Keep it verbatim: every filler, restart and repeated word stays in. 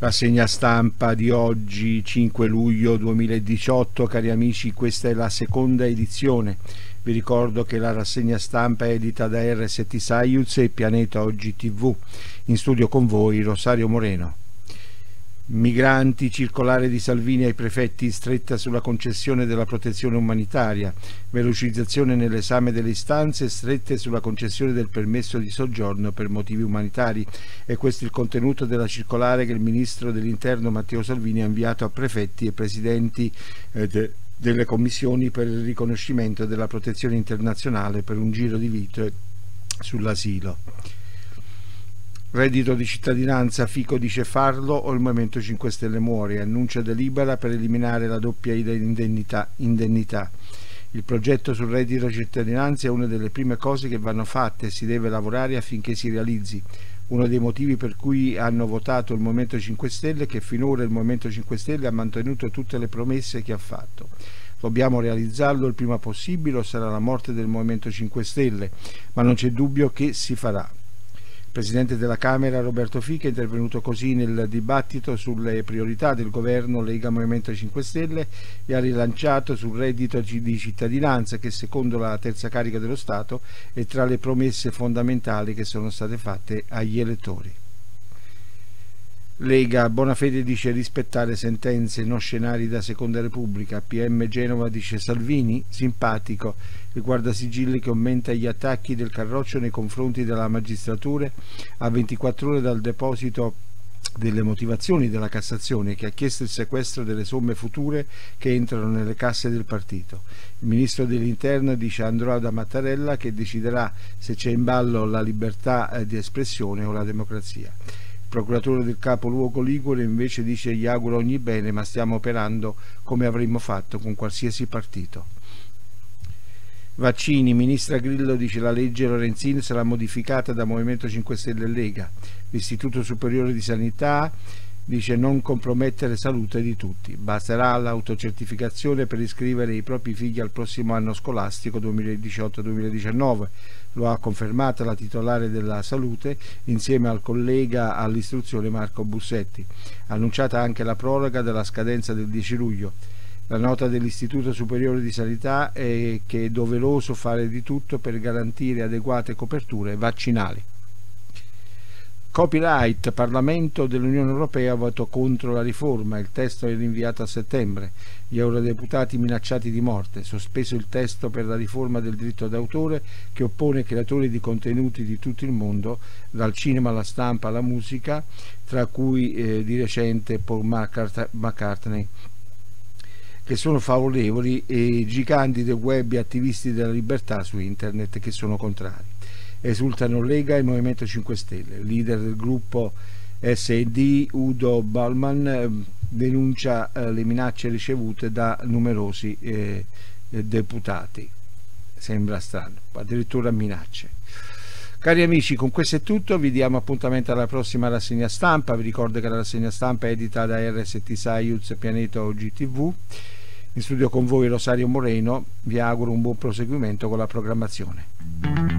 Rassegna stampa di oggi, cinque luglio duemiladiciotto. Cari amici, questa è la seconda edizione. Vi ricordo che la rassegna stampa è edita da R S T Science e Pianeta Oggi tivù. In studio con voi Rosario Moreno. Migranti, circolare di Salvini ai prefetti in stretta sulla concessione della protezione umanitaria, velocizzazione nell'esame delle istanze, strette sulla concessione del permesso di soggiorno per motivi umanitari. E questo è il contenuto della circolare che il ministro dell'Interno Matteo Salvini ha inviato a prefetti e presidenti eh, de delle commissioni per il riconoscimento della protezione internazionale per un giro di vite sull'asilo. Reddito di cittadinanza, Fico dice farlo o il Movimento cinque Stelle muore, annuncia delibera per eliminare la doppia indennità. indennità. Il progetto sul reddito di cittadinanza è una delle prime cose che vanno fatte e si deve lavorare affinché si realizzi. Uno dei motivi per cui hanno votato il Movimento cinque Stelle è che finora il Movimento cinque Stelle ha mantenuto tutte le promesse che ha fatto. Dobbiamo realizzarlo il prima possibile o sarà la morte del Movimento cinque Stelle, ma non c'è dubbio che si farà. Il Presidente della Camera Roberto Fico è intervenuto così nel dibattito sulle priorità del governo Lega Movimento cinque Stelle e ha rilanciato sul reddito di cittadinanza che secondo la terza carica dello Stato è tra le promesse fondamentali che sono state fatte agli elettori. Lega, Bonafede dice rispettare sentenze, no scenari da Seconda Repubblica. P M Genova dice Salvini, simpatico, il guardasigilli che aumenta gli attacchi del Carroccio nei confronti della magistratura a ventiquattro ore dal deposito delle motivazioni della Cassazione che ha chiesto il sequestro delle somme future che entrano nelle casse del partito. Il ministro dell'Interno dice andrà da Mattarella che deciderà se c'è in ballo la libertà di espressione o la democrazia. Il procuratore del capoluogo ligure invece dice gli auguro ogni bene ma stiamo operando come avremmo fatto con qualsiasi partito. Vaccini, ministra Grillo dice la legge Lorenzin sarà modificata da Movimento cinque Stelle e Lega. L'Istituto Superiore di Sanità dice non compromettere salute di tutti, basterà l'autocertificazione per iscrivere i propri figli al prossimo anno scolastico duemiladiciotto duemiladiciannove. Lo ha confermata la titolare della salute insieme al collega all'istruzione Marco Bussetti. Annunciata anche la proroga della scadenza del dieci luglio. La nota dell'Istituto Superiore di Sanità è che è doveroso fare di tutto per garantire adeguate coperture vaccinali. Copyright, Parlamento dell'Unione Europea voto contro la riforma, il testo è rinviato a settembre, gli eurodeputati minacciati di morte, sospeso il testo per la riforma del diritto d'autore che oppone creatori di contenuti di tutto il mondo, dal cinema alla stampa alla musica, tra cui eh, di recente Paul McCartney, che sono favorevoli, e giganti del web e attivisti della libertà su internet che sono contrari. Esultano Lega e Movimento cinque Stelle. Il leader del gruppo S e D, Udo Bullmann, denuncia eh, le minacce ricevute da numerosi eh, deputati. Sembra strano, addirittura minacce. Cari amici, con questo è tutto, vi diamo appuntamento alla prossima rassegna stampa. Vi ricordo che la rassegna stampa è edita da R S T Science e Pianeta Oggi tivù. In studio con voi Rosario Moreno, vi auguro un buon proseguimento con la programmazione.